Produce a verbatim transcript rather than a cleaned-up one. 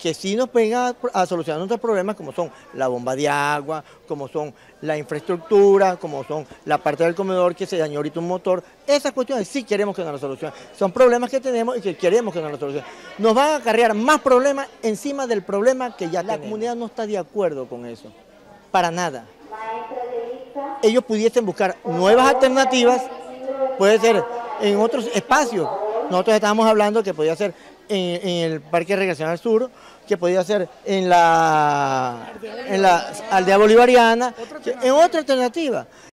que sí nos vengan a, a solucionar nuestros problemas, como son la bomba de agua, como son la infraestructura, como son la parte del comedor que se dañó ahorita un motor. Esas cuestiones sí queremos que nos las solucionen. Son problemas que tenemos y que queremos que nos las solucionen. Nos van a acarrear más problemas encima del problema que ya tenemos. La comunidad no está de acuerdo con eso, para nada. Ellos pudiesen buscar nuevas alternativas, puede ser en otros espacios. Nosotros estábamos hablando que podía ser en, en el Parque Recreacional Sur, que podía ser en la, en la aldea bolivariana, en otra alternativa.